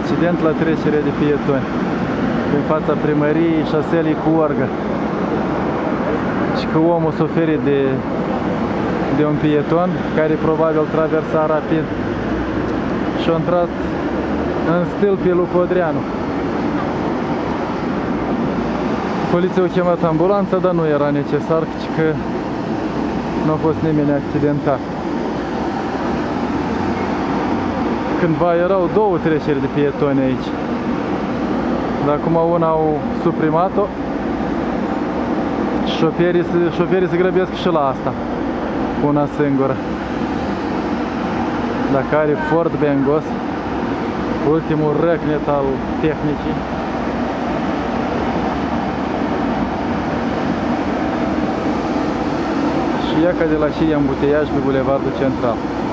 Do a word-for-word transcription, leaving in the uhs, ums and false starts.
Accident la trecere de pietoni în fața primăriei șaselei cu Orgă. Și că omul s-a ferit de, de un pieton care probabil traversa rapid și a intrat în stâlpii lui Podreanu. Poliția a chemat ambulanța, dar nu era necesar, că nu a fost nimeni accidentat. Cândva erau două treceri de pietoni aici, dar acum una au suprimat-o. Șoferii, șoferii se grăbesc și la asta, una singură. Dacă are Ford Bengos, ultimul răcnet al tehnicii. Și ia ca de la și ambuteiaj pe Bulevardul Central.